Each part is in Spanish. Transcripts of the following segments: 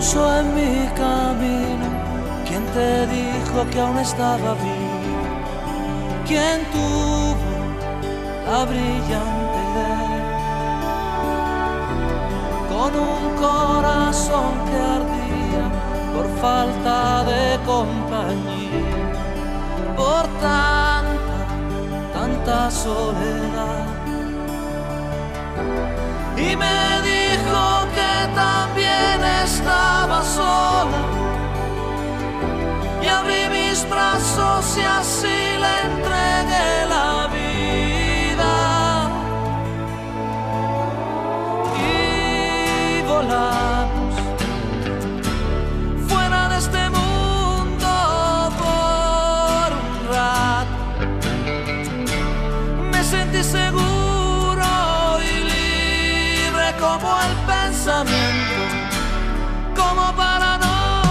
puso en mi camino? ¿Quién te dijo que aún estaba vivo? ¿Quién tuvo la brillante idea? Con un corazón que ardía por falta de compañía, por tanta soledad. Y me dijo que también estaba sola, y abrí mis brazos y así le entregué la vida. Y volamos fuera de este mundo por un rato. Me sentí seguro y libre como el pensamiento, como para no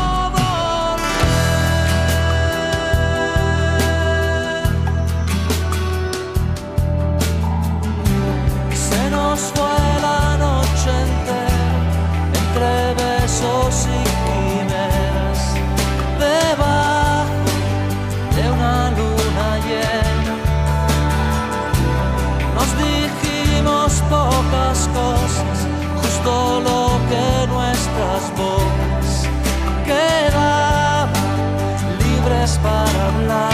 fue la noche entera entre besos y quimeras, debajo de una luna llena. Nos dijimos pocas cosas, justo lo que nuestras bocas quedaban libres para hablar.